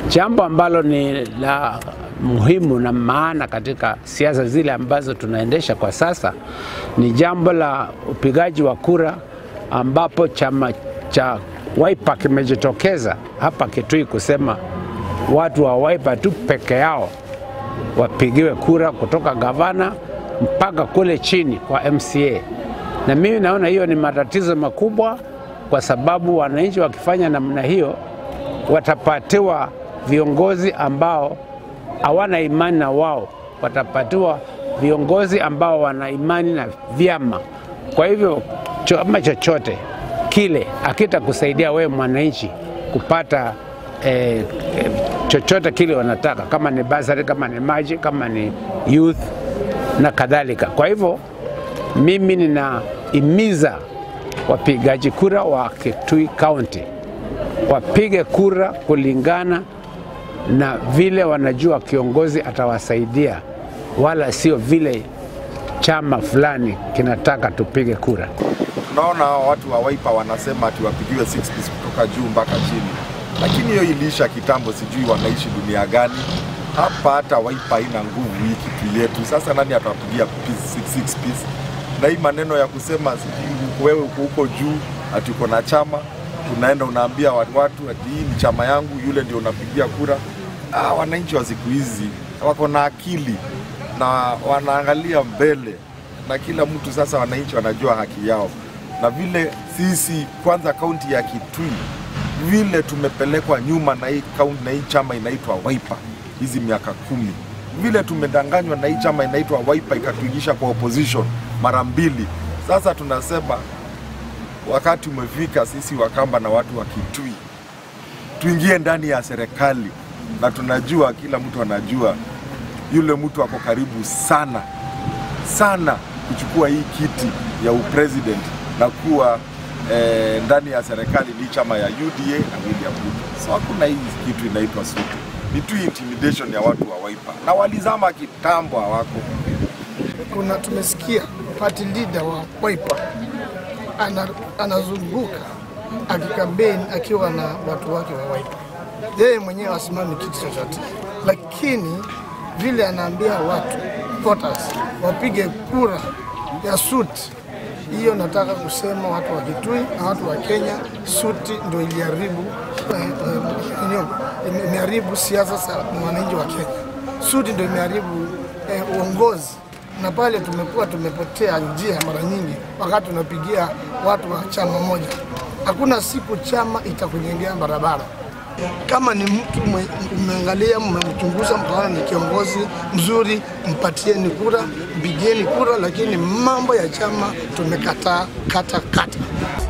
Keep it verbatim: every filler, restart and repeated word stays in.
Jambo ambalo ni la muhimu na maana katika siasa zile ambazo tunaendesha kwa sasa ni jambo la upigaji wa kura, ambapo chama cha Wiper kimejitokeza hapa Kitui kusema watu wa Wiper tu peke yao wapigiwe kura, kutoka gavana mpaka kule chini kwa M C A. Na mimi naona hiyo ni matatizo makubwa, kwa sababu wananchi wakifanya namna hiyo watapatiwa viongozi ambao hawana imani na wao, watapatiwa viongozi ambao wana imani na vyama. Kwa hivyo chama chochote kile akita kusaidia wewe mwananchi kupata eh, eh, chochote kile wanataka, kama ni basari, kama ni maji, kama ni youth na kadhalika. Kwa hivyo mimi ninaimiza wapigaji kura wa Kitui County wapige kura kulingana na vile wanajua kiongozi atawasaidia, wala sio vile chama fulani kinataka tupige kura. Tunaona watu wa Wiper wanasema ati wapigiwe six piece kutoka juu mpaka chini, lakini hiyo ilisha kitambo. Sijui wanaishi dunia gani hapa. Hata Wiper haina nguvu hii kitu yetu. Sasa nani atawapigia six piece? Na hii maneno ya kusema sijui wewe uko huko juu ati uko na chama, unaenda unaambia watu ati hii ni chama yangu, yule ndio unapigia kura. Ah, wananchi wa siku hizi wako na akili na wanaangalia mbele, na kila mtu sasa, wananchi wanajua haki yao. Na vile sisi kwanza kaunti ya Kitui vile tumepelekwa nyuma na hii kaunti na hii chama inaitwa Wiper hizi miaka kumi, vile tumedanganywa na hii chama inaitwa Wiper ikatuingisha kwa opposition mara mbili. Sasa tunasema wakati umefika sisi Wakamba na watu wa Kitui tuingie ndani ya serikali, na tunajua, kila mtu anajua yule mtu ako karibu sana sana kuchukua hii kiti ya upresident na kuwa eh, ndani ya serikali ni chama ya U D A na William Ruto. So hakuna hii kitu inaitwa sutu, ni tu intimidation ya watu wa Wiper, na walizama kitambo hawako. Kuna tumesikia party leader wa Wiper ana, anazunguka akikampeni akiwa na watu wake wa Wiper. Yeye mwenyewe asimami kitu chochote, lakini vile anaambia watu voters wapige kura ya suti, hiyo nataka kusema watu wa Kitui na watu wa Kenya, suti ndio iliharibu eh, eh, imeharibu siasa za wananchi wa Kenya. Suti ndio imeharibu eh, uongozi, na pale tumekuwa tumepotea njia mara nyingi wakati tunapigia watu wa chama moja. Hakuna siku chama itakunyengea barabara. Kama ni mtu umeangalia, mmemchunguza, mkaona ni kiongozi mzuri, mpatieni kura, mpigieni kura, lakini mambo ya chama tumekataa kata kata.